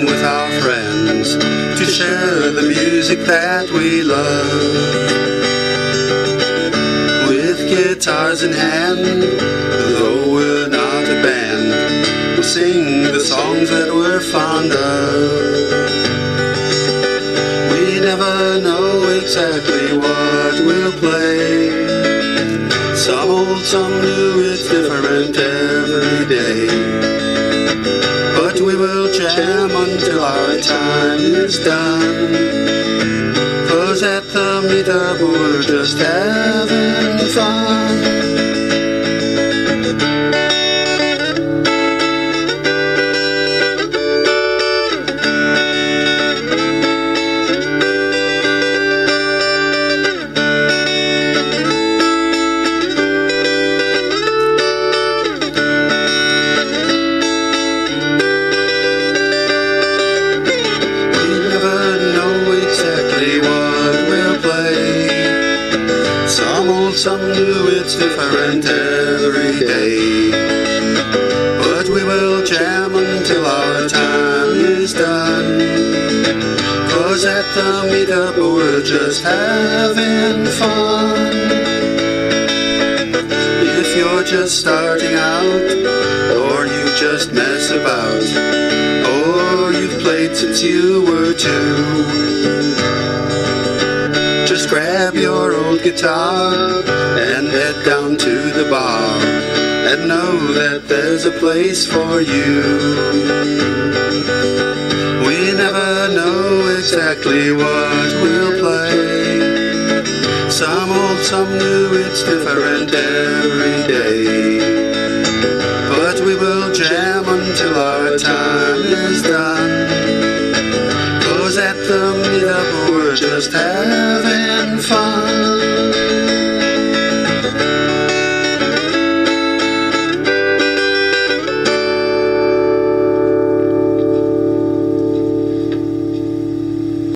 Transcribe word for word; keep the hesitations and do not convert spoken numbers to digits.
home with our friends to share the music that we love. With guitars in hand, though we're not a band, we'll sing the songs that we're fond of. We never know exactly what we'll play. Some old, some new, it's different every day. But we will jam until our time is done, 'cause at the meetup we're just having fun. Some old, some new, it's different every day. But we will jam until our time is done, 'cause at the meetup we're just having fun. If you're just starting out, or you just mess about, or you've played since you were two, just grab your old guitar and head down to the bar, and know that there's a place for you. We never know exactly what we'll play. Some old, some new, it's different every day. But we will jam until our time is done.